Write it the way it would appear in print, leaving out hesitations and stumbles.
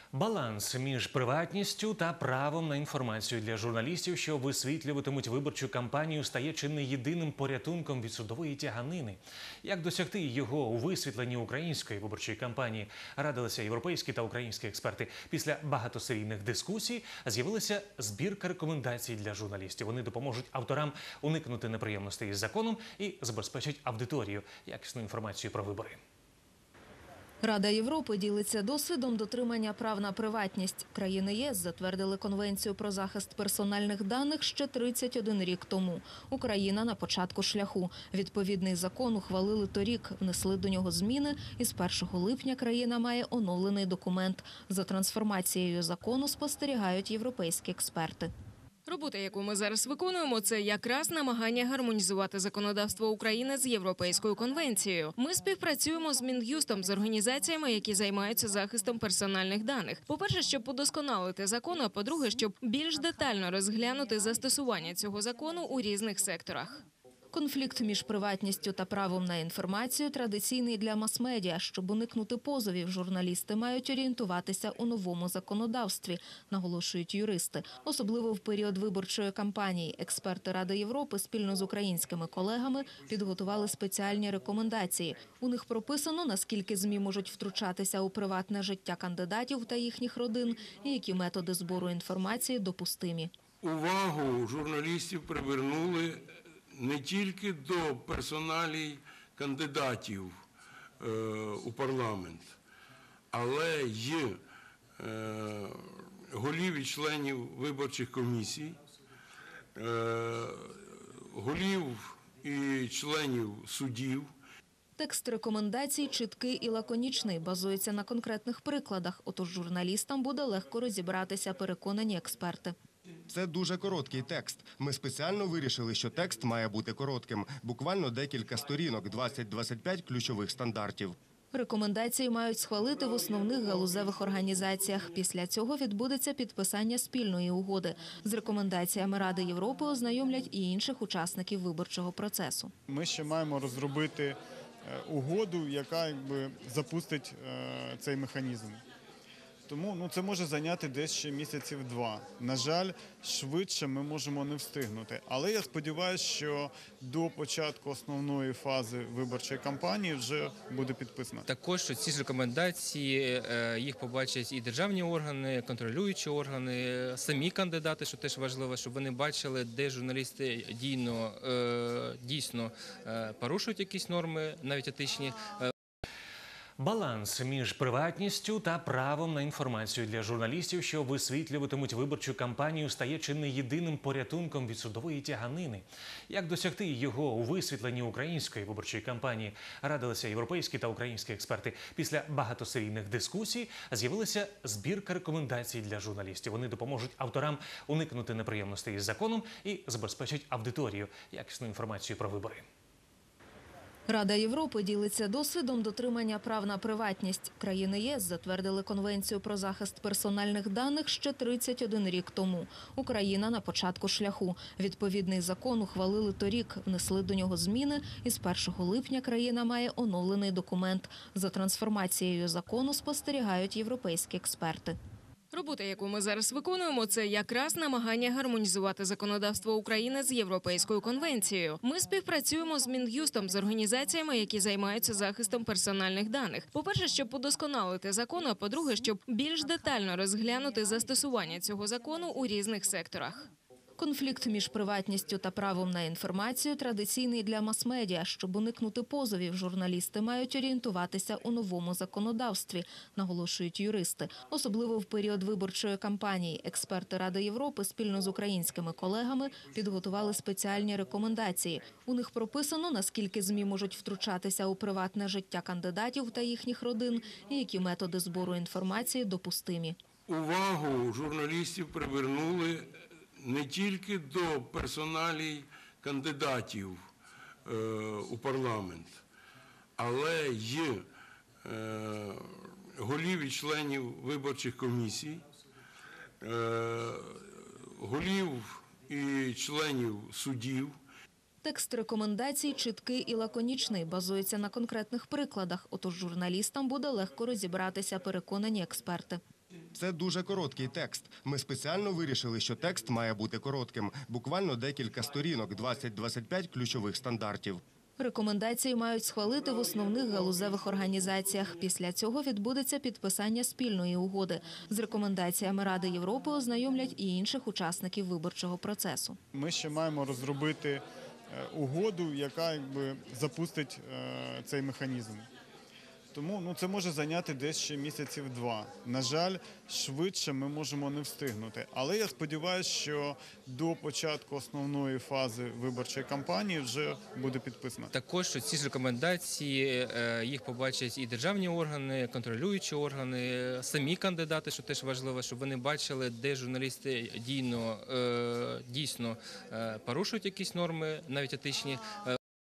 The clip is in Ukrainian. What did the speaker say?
Баланс між приватністю та правом на інформацію для журналістів, що висвітлюватимуть виборчу кампанію, стає чи не єдиним порятунком від судової тяганини. Як досягти його у висвітленні української виборчої кампанії, радилися європейські та українські експерти. Після багатосерійних дискусій з'явилася збірка рекомендацій для журналістів. Вони допоможуть авторам уникнути неприємностей із законом і забезпечать аудиторію якісну інформацію про вибори. Рада Європи ділиться досвідом дотримання прав на приватність. Країни ЄС затвердили Конвенцію про захист персональних даних ще 31 рік тому. Україна на початку шляху. Відповідний закон ухвалили торік, внесли до нього зміни, і з 1 липня країна має оновлений документ. За трансформацією закону спостерігають європейські експерти. Робота, яку ми зараз виконуємо, це якраз намагання гармонізувати законодавство України з Європейською конвенцією. Ми співпрацюємо з Мін'юстом, з організаціями, які займаються захистом персональних даних. По-перше, щоб удосконалити закон, а по-друге, щоб більш детально розглянути застосування цього закону у різних секторах. Конфлікт між приватністю та правом на інформацію традиційний для мас-медіа. Щоб уникнути позовів, журналісти мають орієнтуватися у новому законодавстві, наголошують юристи. Особливо в період виборчої кампанії. Експерти Ради Європи спільно з українськими колегами підготували спеціальні рекомендації. У них прописано, наскільки ЗМІ можуть втручатися у приватне життя кандидатів та їхніх родин і які методи збору інформації допустимі. Увагу журналістів привернули не тільки до персоналій кандидатів у парламент, але й голів і членів виборчих комісій, голів і членів судів. Текст рекомендацій чіткий і лаконічний, базується на конкретних прикладах, отож журналістам буде легко розібратися, переконані експерти. Це дуже короткий текст. Ми спеціально вирішили, що текст має бути коротким. Буквально декілька сторінок, 20-25 ключових стандартів. Рекомендації мають схвалити в основних галузевих організаціях. Після цього відбудеться підписання спільної угоди. З рекомендаціями Ради Європи ознайомлять і інших учасників виборчого процесу. Ми ще маємо розробити угоду, яка запустить цей механізм. Тому це може зайняти десь ще місяців 2. На жаль, швидше ми можемо не встигнути. Але я сподіваюся, що до початку основної фази виборчої кампанії вже буде підписано. Також ці ж рекомендації, їх побачать і державні органи, контролюючі органи, самі кандидати, що теж важливо, щоб вони бачили, де журналісти дійсно порушують якісь норми, навіть етичні. Баланс між приватністю та правом на інформацію для журналістів, що висвітлюватимуть виборчу кампанію, стає чи не єдиним порятунком від судової тяганини. Як досягти його у висвітленні української виборчої кампанії, радилися європейські та українські експерти. Після багатосерійних дискусій з'явилася збірка рекомендацій для журналістів. Вони допоможуть авторам уникнути неприємностей із законом і забезпечать аудиторію якісну інформацію про вибори. Рада Європи ділиться досвідом дотримання прав на приватність. Країни ЄС затвердили Конвенцію про захист персональних даних ще 31 рік тому. Україна на початку шляху. Відповідний закон ухвалили торік, внесли до нього зміни, і з 1 липня країна має оновлений документ. За трансформацією закону спостерігають європейські експерти. Робота, яку ми зараз виконуємо, це якраз намагання гармонізувати законодавство України з Європейською конвенцією. Ми співпрацюємо з Мін'юстом, з організаціями, які займаються захистом персональних даних. По-перше, щоб удосконалити закон, а по-друге, щоб більш детально розглянути застосування цього закону у різних секторах. Конфлікт між приватністю та правом на інформацію традиційний для мас-медіа. Щоб уникнути позовів, журналісти мають орієнтуватися у новому законодавстві, наголошують юристи. Особливо в період виборчої кампанії. Експерти Ради Європи спільно з українськими колегами підготували спеціальні рекомендації. У них прописано, наскільки ЗМІ можуть втручатися у приватне життя кандидатів та їхніх родин і які методи збору інформації допустимі. Увагу журналістів привернули не тільки до персоналій кандидатів у парламент, але й голів і членів виборчих комісій, голів і членів судів. Текст рекомендацій чіткий і лаконічний, базується на конкретних прикладах, отож журналістам буде легко розібратися, переконані експерти. Це дуже короткий текст. Ми спеціально вирішили, що текст має бути коротким. Буквально декілька сторінок, 20-25 ключових стандартів. Рекомендації мають схвалити в основних галузевих організаціях. Після цього відбудеться підписання спільної угоди. З рекомендаціями Ради Європи ознайомлять і інших учасників виборчого процесу. Ми ще маємо розробити угоду, яка запустить цей механізм. Тому це може зайняти десь ще місяців 2. На жаль, швидше ми можемо не встигнути. Але я сподіваюся, що до початку основної фази виборчої кампанії вже буде підписано. Також ці ж рекомендації їх побачать і державні органи, контролюючі органи, самі кандидати, що теж важливо, щоб вони бачили, де журналісти дійсно порушують якісь норми, навіть етичні,